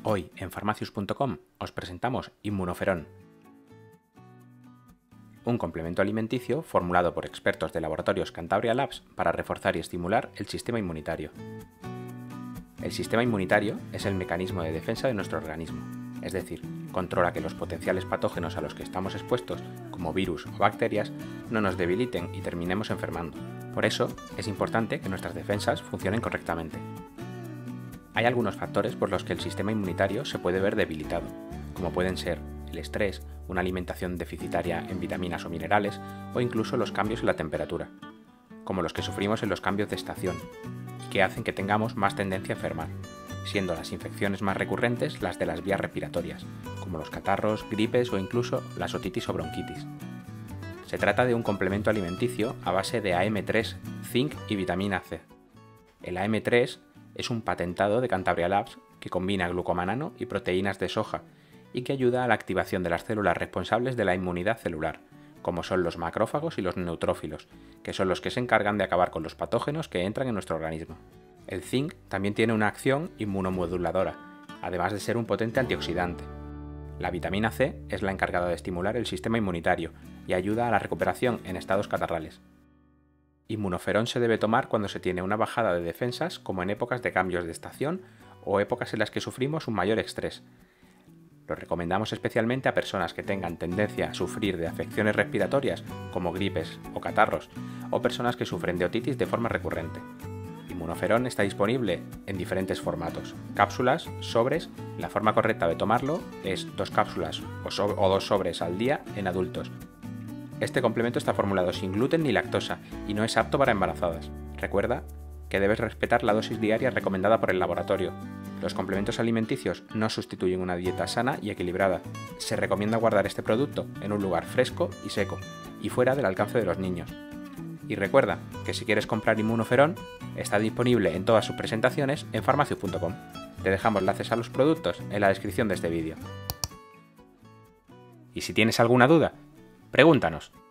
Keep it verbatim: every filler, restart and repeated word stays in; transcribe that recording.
Hoy en farmacius punto com os presentamos Immunoferón, un complemento alimenticio formulado por expertos de laboratorios Cantabria Labs para reforzar y estimular el sistema inmunitario. El sistema inmunitario es el mecanismo de defensa de nuestro organismo, es decir, controla que los potenciales patógenos a los que estamos expuestos, como virus o bacterias, no nos debiliten y terminemos enfermando. Por eso, es importante que nuestras defensas funcionen correctamente. Hay algunos factores por los que el sistema inmunitario se puede ver debilitado, como pueden ser el estrés, una alimentación deficitaria en vitaminas o minerales, o incluso los cambios en la temperatura, como los que sufrimos en los cambios de estación, y que hacen que tengamos más tendencia a enfermar, siendo las infecciones más recurrentes las de las vías respiratorias, como los catarros, gripes o incluso las otitis o bronquitis. Se trata de un complemento alimenticio a base de A M tres, zinc y vitamina C. El A M tres es un patentado de Cantabria Labs que combina glucomanano y proteínas de soja y que ayuda a la activación de las células responsables de la inmunidad celular, como son los macrófagos y los neutrófilos, que son los que se encargan de acabar con los patógenos que entran en nuestro organismo. El zinc también tiene una acción inmunomoduladora, además de ser un potente antioxidante. La vitamina C es la encargada de estimular el sistema inmunitario y ayuda a la recuperación en estados catarrales. Immunoferón se debe tomar cuando se tiene una bajada de defensas, como en épocas de cambios de estación o épocas en las que sufrimos un mayor estrés. Lo recomendamos especialmente a personas que tengan tendencia a sufrir de afecciones respiratorias, como gripes o catarros, o personas que sufren de otitis de forma recurrente. Immunoferón está disponible en diferentes formatos: cápsulas, sobres. La forma correcta de tomarlo es dos cápsulas o, so o dos sobres al día en adultos. Este complemento está formulado sin gluten ni lactosa y no es apto para embarazadas. Recuerda que debes respetar la dosis diaria recomendada por el laboratorio. Los complementos alimenticios no sustituyen una dieta sana y equilibrada. Se recomienda guardar este producto en un lugar fresco y seco, y fuera del alcance de los niños. Y recuerda que si quieres comprar Immunoferón, está disponible en todas sus presentaciones en farmacius punto com. Te dejamos enlaces a los productos en la descripción de este vídeo. Y si tienes alguna duda, pregúntanos.